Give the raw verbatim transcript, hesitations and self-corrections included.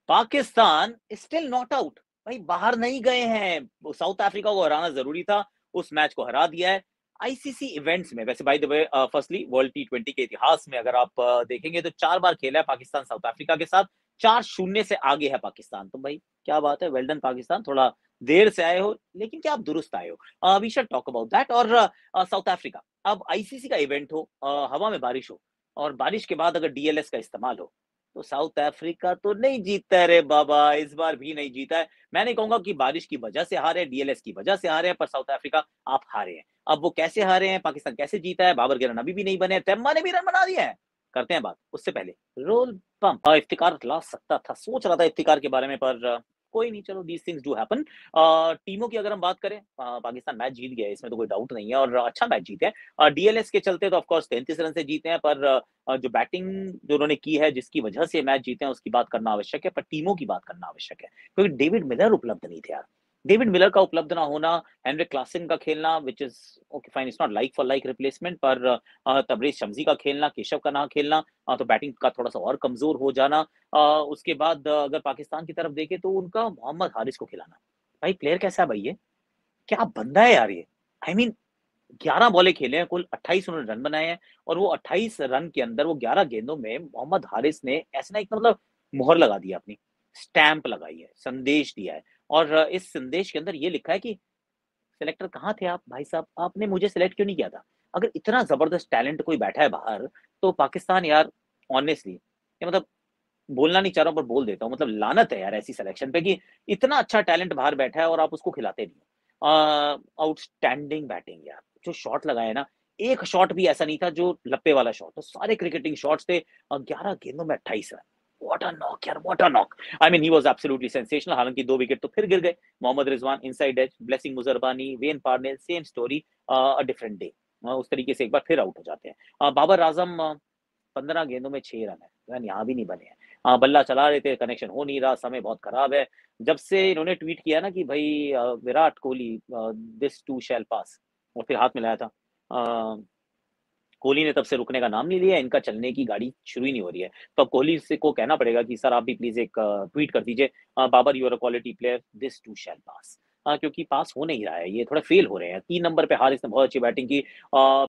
Pakistan still not out, भाई बाहर नहीं गए हैं। साउथ अफ्रीका को हराना जरूरी था, उस मैच को हरा दिया है। आईसीसी इवेंट्स में वैसे by the way firstly world T twenty के इतिहास में अगर आप uh, देखेंगे तो चार बार खेला है पाकिस्तान साउथ अफ्रीका के साथ, चार शून्य से आगे है पाकिस्तान। तो भाई क्या बात है, वेल डन पाकिस्तान, थोड़ा देर से आए हो लेकिन क्या आप दुरुस्त आए हो। We shall talk about that. और साउथ uh, अफ्रीका, अब आईसीसी का इवेंट हो, uh, हवा में बारिश हो और बारिश के बाद अगर डीएलएस का इस्तेमाल हो, तो साउथ अफ्रीका तो नहीं जीतता है रे बाबा, इस बार भी नहीं जीता है। मैं नहीं कहूंगा कि बारिश की वजह से हारे, डीएलएस की वजह से हारे हैं, पर साउथ अफ्रीका आप हारे हैं। अब वो कैसे हारे हैं, पाकिस्तान कैसे जीता है, बाबर के रन अभी भी नहीं बने, तेम्मा ने भी रन बना दिए हैं। करते हैं बात, उससे पहले रोल पंप। इफ्तिकार ला सकता था, सोच रहा था इफ्तिकार के बारे में, पर अ, कोई नहीं, चलो दीज थिंग्स डू हैपन। टीमों की अगर हम बात करें, अ, पाकिस्तान मैच जीत गया है, इसमें तो कोई डाउट नहीं है, और अच्छा मैच जीते हैं। डीएलएस के चलते तो ऑफकोर्स तैंतीस रन से जीते हैं, पर अ, जो बैटिंग जो उन्होंने की है, जिसकी वजह से मैच जीते हैं, उसकी बात करना आवश्यक है, पर टीमों की बात करना आवश्यक है, क्योंकि डेविड मिलर उपलब्ध नहीं थे यार। डेविड मिलर का उपलब्ध ना होना, हेनरिक क्लासन का खेलना, which is okay fine, it's not like for like replacement, पर अ, तबरेज शम्सी का खेलना, केशव का ना खेलना, अ, तो बैटिंग का थोड़ा सा और कमजोर हो जाना। अ, उसके बाद अ, अगर पाकिस्तान की तरफ देखें तो उनका मोहम्मद हारिस को खिलाना, भाई प्लेयर कैसा है भाई ये, क्या बंदा है यार ये। आई मीन ग्यारह बॉलें खेले हैं, कुल अट्ठाईस उन्होंने रन बनाए हैं, और वो अट्ठाईस रन के अंदर वो ग्यारह गेंदों में मोहम्मद हारिस ने ऐसे ना एक मतलब मुहर लगा दी, अपनी स्टैंप लगाई है, संदेश दिया है। और इस संदेश के अंदर ये लिखा है कि सिलेक्टर कहाँ थे आप भाई साहब, आपने मुझे सिलेक्ट क्यों नहीं किया था। अगर इतना जबरदस्त टैलेंट कोई बैठा है बाहर, तो पाकिस्तान यार ऑनेस्टली, ये मतलब बोलना नहीं चाह रहा हूं पर बोल देता हूँ, मतलब लानत है यार ऐसी सिलेक्शन पे कि इतना अच्छा टैलेंट बाहर बैठा है और आप उसको खिलाते नहीं। आउटस्टैंडिंग बैटिंग यार, जो शॉट लगाए ना, एक शॉट भी ऐसा नहीं था जो लप्पे वाला शॉट, तो सारे क्रिकेटिंग शॉट्स थे। ग्यारह गेंदों में अट्ठाईस रन, व्हाट अ नॉक यार, what a knock. I mean he was absolutely sensational. हालांकि दो विकेट तो फिर गिर गए। Mohammad Rizwan inside edge, Blessing Muzarabani, Wayne Parnell, same story, a different day, उस तरीके से एक बार फिर आउट हो जाते हैं। अ, बाबर आजम पंद्रह गेंदों में छह रन है, रन यहाँ भी नहीं बने हैं। हाँ, बल्ला चला रहे थे, कनेक्शन हो नहीं रहा, समय बहुत खराब है। जब से इन्होंने ट्वीट किया ना कि भाई अ, Virat Kohli, this too shall pass, और फिर हाथ मिलाया था, अ, कोहली ने तब से रुकने का नाम नहीं लिया, इनका चलने की गाड़ी शुरू ही नहीं हो रही है। तो अब कोहली से को कहना पड़ेगा कि सर आप भी प्लीज एक ट्वीट कर दीजिए, अ, Babar you are a quality player, this too shall pass. क्योंकि पास हो नहीं रहा है, ये थोड़ा फेल हो रहे हैं। तीन नंबर पे हारिस ने बहुत अच्छी बैटिंग की। अ,